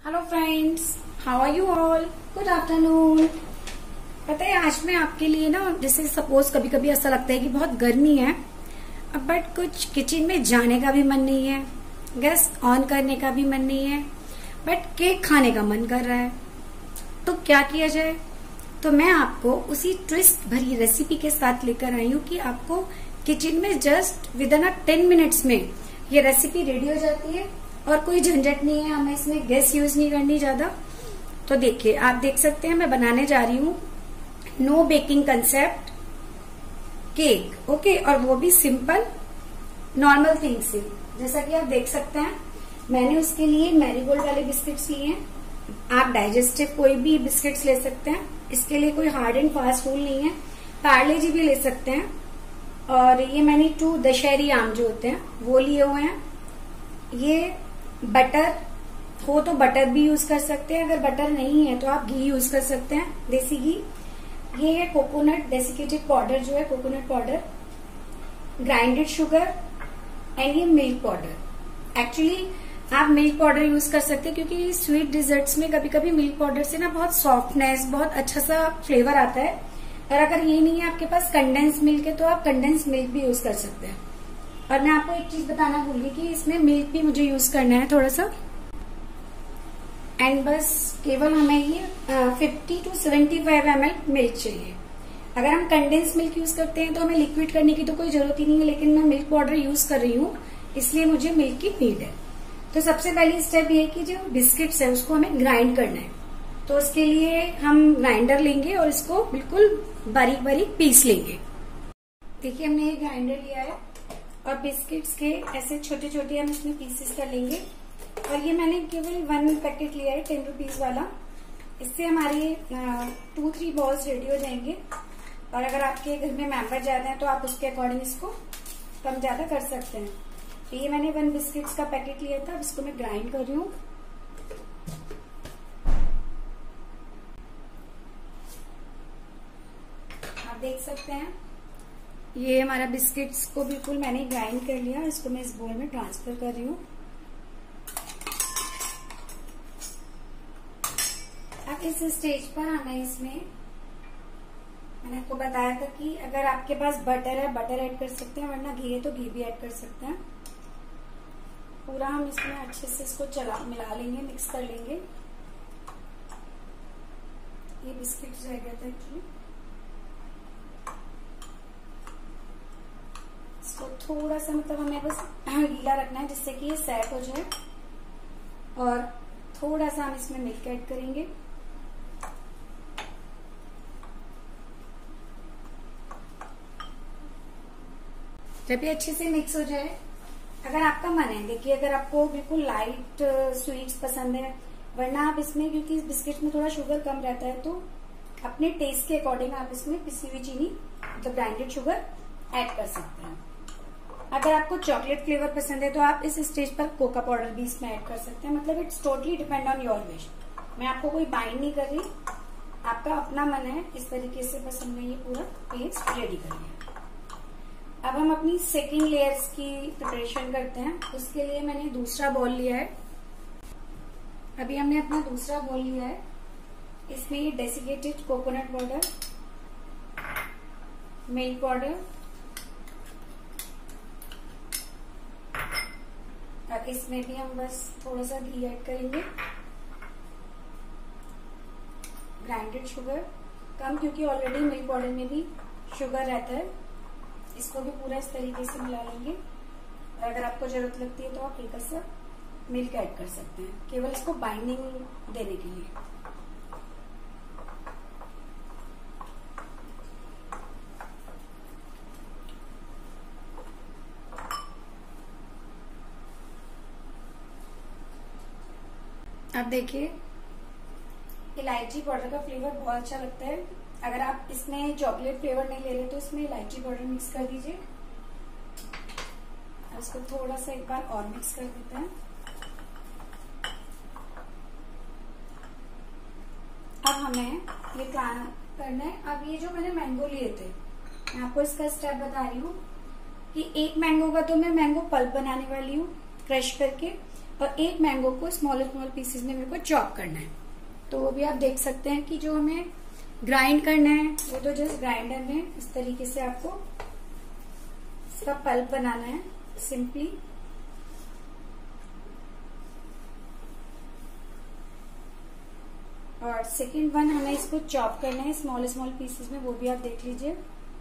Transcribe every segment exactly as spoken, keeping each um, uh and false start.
Hello friends, how are you all? Good afternoon. पता है आज मैं आपके लिए ना, जैसे सपोज कभी कभी ऐसा लगता है कि बहुत गर्मी है बट कुछ किचन में जाने का भी मन नहीं है, गैस ऑन करने का भी मन नहीं है, बट केक खाने का मन कर रहा है, तो क्या किया जाए? तो मैं आपको उसी ट्विस्ट भरी रेसिपी के साथ लेकर आई हूँ कि आपको किचन में just within ten minutes में ये रेसिपी रेडी हो जाती है और कोई झंझट नहीं है, हमें इसमें गैस यूज नहीं करनी ज्यादा। तो देखिए, आप देख सकते हैं मैं बनाने जा रही हूँ no baking concept cake, okay, और वो भी सिंपल नॉर्मल थिंग से। जैसा कि आप देख सकते हैं मैंने उसके लिए मैरीगोल्ड वाले बिस्किट्स लिए हैं। आप डाइजेस्टिव कोई भी बिस्किट्स ले सकते हैं, इसके लिए कोई हार्ड एंड फास्ट रूल नहीं है। पार्ले जी भी ले सकते हैं। और ये मैंने टू दशहरी आम जो होते हैं वो लिए हुए हैं। ये बटर हो तो बटर भी यूज कर सकते हैं, अगर बटर नहीं है तो आप घी यूज कर सकते हैं, देसी घी। ये है कोकोनट डेसिकेटेड पाउडर, जो है coconut powder, grinded sugar and ये मिल्क पाउडर। एक्चुअली आप मिल्क पाउडर यूज कर सकते हैं क्योंकि स्वीट डिजर्ट्स में कभी कभी मिल्क पाउडर से ना बहुत सॉफ्टनेस, बहुत अच्छा सा फ्लेवर आता है। और अगर ये नहीं है आपके पास कंडेंस मिल्क है तो आप कंडेंस मिल्क भी यूज कर सकते हैं। और मैं आपको एक चीज बताना भूल गई कि इसमें मिल्क भी मुझे यूज करना है थोड़ा सा। एंड बस केवल हमें ये fifty to seventy five M L milk चाहिए। अगर हम कंडेंस मिल्क यूज करते हैं तो हमें लिक्विड करने की तो कोई जरूरत ही नहीं है, लेकिन मैं मिल्क पाउडर यूज कर रही हूँ इसलिए मुझे मिल्क की नीड है। तो सबसे पहली स्टेप ये है कि जो बिस्किट्स है उसको हमें ग्राइंड करना है। तो उसके लिए हम ग्राइंडर लेंगे और इसको बिल्कुल बारीक बारीक पीस लेंगे। देखिए हमने ये ग्राइंडर लिया है और बिस्किट्स के ऐसे छोटे छोटे हम इसमें पीसेस कर लेंगे। और ये मैंने केवल वन पैकेट लिया है टेन रुपीज वाला। इससे हमारी टू थ्री बॉल्स रेडी हो जाएंगे। और अगर आपके घर में मेंबर ज्यादा हैं तो आप उसके अकॉर्डिंग इसको कम ज्यादा कर सकते हैं। तो ये मैंने वन बिस्किट्स का पैकेट लिया था, अब इसको मैं ग्राइंड कर रही हूँ। आप देख सकते हैं ये हमारा बिस्किट्स को बिल्कुल मैंने ग्राइंड कर लिया। इसको मैं इस बोल में ट्रांसफर कर रही हूँ। अब इस स्टेज पर हमें इसमें, मैंने आपको बताया था कि अगर आपके पास बटर है बटर ऐड कर सकते हैं, वरना घी है तो घी भी ऐड कर सकते हैं। पूरा हम इसमें अच्छे से इसको चला मिला लेंगे, मिक्स कर लेंगे। ये बिस्किट रह गया था एक्चुअली, इसको थोड़ा सा मतलब हमें बस गीला रखना है जिससे कि ये सेट हो जाए। और थोड़ा सा हम इसमें मिल्क ऐड करेंगे। जब ये अच्छे से मिक्स हो जाए, अगर आपका मन है, देखिए अगर आपको बिल्कुल लाइट स्वीट्स पसंद है, वरना आप इसमें, क्योंकि इस बिस्किट में थोड़ा शुगर कम रहता है, तो अपने टेस्ट के अकॉर्डिंग आप इसमें पिसी हुई चीनी मतलब ग्राइंडेड शुगर ऐड कर सकते हैं। अगर आपको चॉकलेट फ्लेवर पसंद है तो आप इस स्टेज पर कोका पाउडर भी इसमें ऐड कर सकते हैं। मतलब it's totally depend on your wish. मैं आपको कोई बाइंड नहीं कर रही, आपका अपना मन है इस तरीके से बस हमने ये पूरा पेस्ट रेडी कर लिया। अब हम अपनी सेकंड लेयर्स की प्रिपरेशन करते हैं। उसके लिए मैंने दूसरा बॉल लिया है। अभी हमने अपना दूसरा बॉल लिया है। इसमें ये desiccated coconut powder, milk powder, अब इसमें भी हम बस थोड़ा सा घी ऐड करेंगे, ग्राइंडेड शुगर कम, क्योंकि ऑलरेडी मिल्क पाउडर में भी शुगर रहता है। इसको भी पूरा इस तरीके से मिला लेंगे। और अगर आपको जरूरत लगती है तो आप हल्का सा मिल्क ऐड कर सकते हैं, केवल इसको बाइंडिंग देने के लिए। अब देखिए इलायची पाउडर का फ्लेवर बहुत अच्छा लगता है। अगर आप इसमें चॉकलेट फ्लेवर नहीं ले रहे तो इसमें इलायची पाउडर मिक्स कर दीजिए। अब इसको थोड़ा सा एक बार और मिक्स कर देते हैं। अब हमें ये प्लान करना है। अब ये जो मैंने मैंगो लिए थे, मैं आपको इसका स्टेप बता रही हूँ कि एक मैंगो का तो मैं मैंगो पल्प बनाने वाली हूँ क्रश करके, और एक मैंगो को स्मॉल स्मॉल पीसेस में मेरे को चॉप करना है। तो वो भी आप देख सकते हैं कि जो हमें ग्राइंड करना है वो तो जस्ट ग्राइंडर में इस तरीके से आपको इसका पल्प बनाना है सिंपली। और सेकंड वन हमें इसको चॉप करना है स्मॉल स्मॉल पीसेस में, वो भी आप देख लीजिए।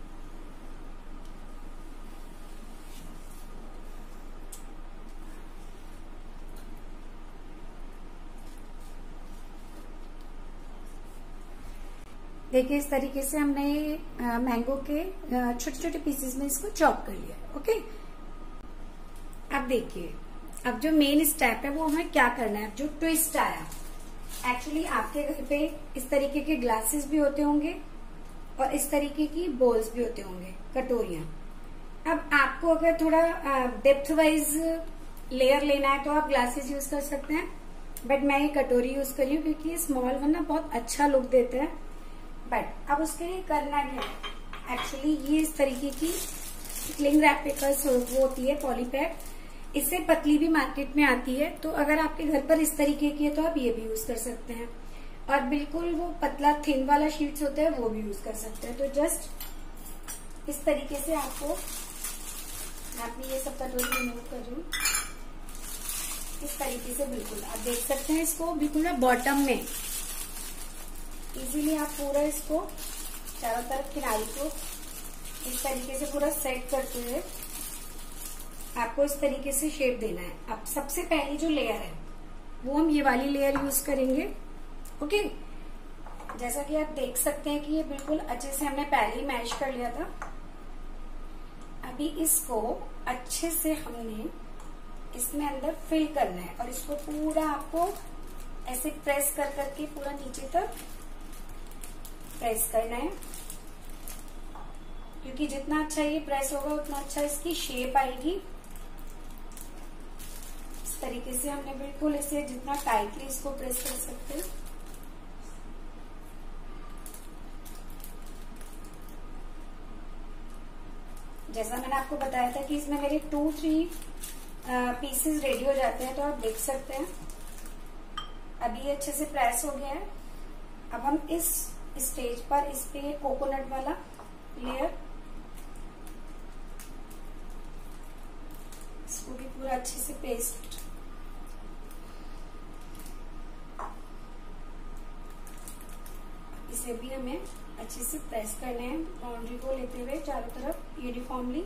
देखिए इस तरीके से हमने मैंगो के छोटे छोटे पीसेस में इसको चॉप कर लिया। ओके, अब देखिए अब जो मेन स्टेप है वो हमें क्या करना है। अब जो ट्विस्ट आया, एक्चुअली आपके घर पे इस तरीके के ग्लासेस भी होते होंगे और इस तरीके की बोल्स भी होते होंगे, कटोरियां। अब आपको अगर थोड़ा डेप्थ वाइज लेयर लेना है तो आप ग्लासेस यूज कर सकते हैं, बट मैं ये कटोरी यूज कर रही हूँ क्योंकि ये स्मॉल वन ना बहुत अच्छा लुक देता है। बट अब उसके लिए करना क्या है, एक्चुअली ये इस तरीके की क्लिंग रैप पेपर्स वो होती है पॉलीपैक, इससे पतली भी मार्केट में आती है। तो अगर आपके घर पर इस तरीके की है तो आप ये भी यूज कर सकते हैं, और बिल्कुल वो पतला थिन वाला शीट्स होता है वो भी यूज कर सकते हैं। तो जस्ट इस तरीके से आपको, आपने ये सब कटोरी रिमूव कर रही हूँ, इस तरीके से बिल्कुल आप देख सकते हैं इसको बिल्कुल ना बॉटम में इजीली आप पूरा इसको चारों तरफ किनारे को इस तरीके से पूरा सेट करते हुए आपको इस तरीके से शेप देना है। अब सबसे पहली जो लेयर है वो हम ये वाली लेयर यूज करेंगे। ओके, जैसा कि आप देख सकते हैं कि ये बिल्कुल अच्छे से हमने पहले ही मैश कर लिया था। अभी इसको अच्छे से हमने इसमें अंदर फिल करना है और इसको पूरा आपको ऐसे प्रेस कर करके पूरा नीचे तक प्रेस करना है, क्योंकि जितना अच्छा ये प्रेस होगा उतना अच्छा इसकी शेप आएगी। इस तरीके से हमने बिल्कुल इसे जितना टाइटली इसको प्रेस कर सकते हैं। जैसा मैंने आपको बताया था कि इसमें मेरे टू थ्री पीसेस रेडी हो जाते हैं, तो आप देख सकते हैं अभी ये अच्छे से प्रेस हो गया है। अब हम इस स्टेज पर इस पे कोकोनट वाला लेयर इसको भी पूरा अच्छे से पेस्ट इसे भी हमें अच्छे से प्रेस करना है, बाउंड्री को लेते हुए चारों तरफ यूनिफॉर्मली।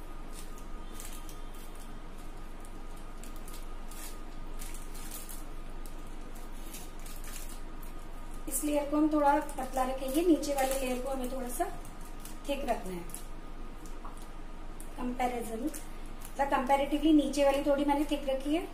इस लेयर को हम थोड़ा पतला रखेंगे, नीचे वाले लेयर को हमें थोड़ा सा थिक रखना है। कंपैरिजन मतलब कंपैरेटिवली नीचे वाली थोड़ी मैंने थिक रखी है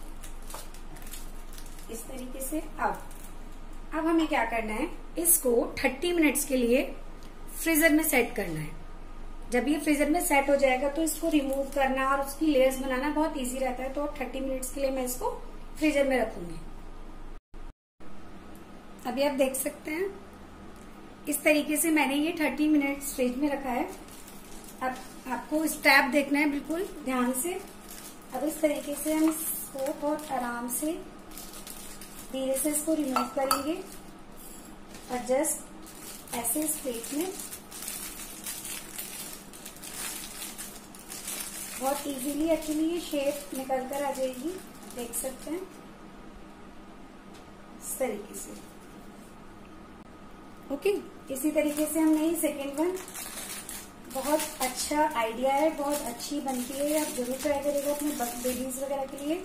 इस तरीके से। अब अब हमें क्या करना है, इसको थर्टी मिनट्स के लिए फ्रीजर में सेट करना है। जब ये फ्रीजर में सेट हो जाएगा तो इसको रिमूव करना और उसकी लेयर्स बनाना बहुत इजी रहता है। तो थर्टी मिनट्स के लिए मैं इसको फ्रीजर में रखूंगी। अभी आप देख सकते हैं इस तरीके से मैंने ये थर्टी मिनट्स फ्रिज में रखा है। अब आपको स्टेप देखना है बिल्कुल ध्यान से। अब इस तरीके से हम इसको बहुत आराम से धीरे से इसको रिमूव करेंगे और जस्ट ऐसे इस प्लेट में बहुत इजीली एक्चुअली ये शेप निकल कर आ जाएगी, देख सकते हैं इस तरीके से। ओके okay, इसी तरीके से हमने ये सेकेंड वन, बहुत अच्छा आइडिया है, बहुत अच्छी बनती है, आप जरूर ट्राई करिएगा अपने बेबीज वगैरह के लिए।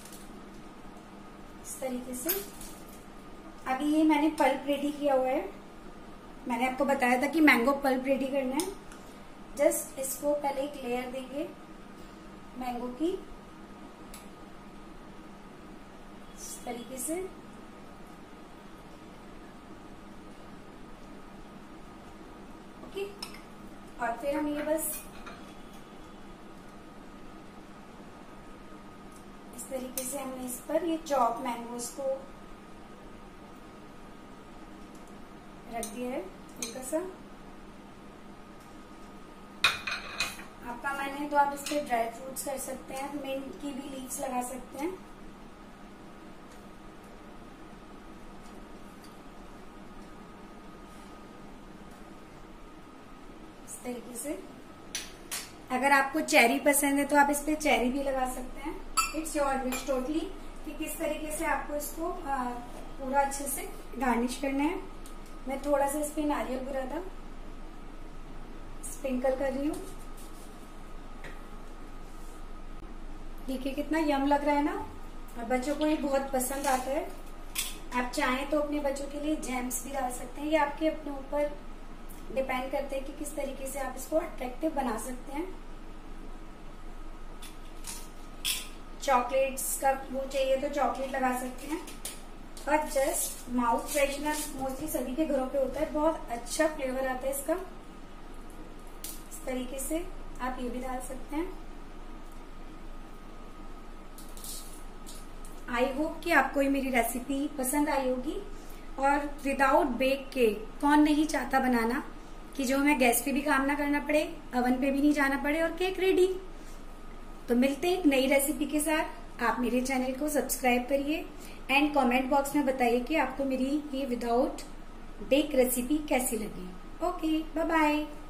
इस तरीके से अभी ये मैंने पल्प रेडी किया हुआ है। मैंने आपको बताया था कि मैंगो पल्प रेडी करना है। जस्ट इसको पहले एक लेयर देंगे मैंगो की इस तरीके से। ओके, और फिर हम ये बस इस तरीके से हमने इस पर ये चॉप मैंगोज को रख दिया है हल्का सा। आपका मन है तो आप इस पे ड्राई फ्रूट्स कर सकते हैं, मिंट की भी लीव्स लगा सकते हैं। तरीके से। अगर आपको चेरी पसंद है तो आप इस पे चेरी भी लगा सकते हैं। इट्स योर विश टोटली कि किस तरीके से आपको इसको आ, पूरा अच्छे से गार्निश करना है। मैं थोड़ा सा इस पे नारियल बुरादा स्प्रिंकल कर रही हूँ। देखिए कितना यम लग रहा है ना, और बच्चों को ये बहुत पसंद आता है। आप चाहें तो अपने बच्चों के लिए जैम्स भी डाल सकते हैं, ये आपके अपने ऊपर डिपेंड करते हैं कि किस तरीके से आप इसको अट्रैक्टिव बना सकते हैं। चॉकलेट्स का वो चाहिए तो चॉकलेट लगा सकते हैं, और जस्ट माउथ फ्रेशनर मोस्टली सभी के घरों पे होता है, बहुत अच्छा फ्लेवर आता है इसका। इस तरीके से आप ये भी डाल सकते हैं। आई होप कि आपको ये मेरी रेसिपी पसंद आई होगी। और विदाउट बेक केक कौन नहीं चाहता बनाना, कि जो हमें गैस पे भी काम ना करना पड़े, अवन पे भी नहीं जाना पड़े, और केक रेडी। तो मिलते हैं एक नई रेसिपी के साथ। आप मेरे चैनल को सब्सक्राइब करिए एंड कमेंट बॉक्स में बताइए कि आपको मेरी ये विदाउट बेक रेसिपी कैसी लगी। Okay, bye bye.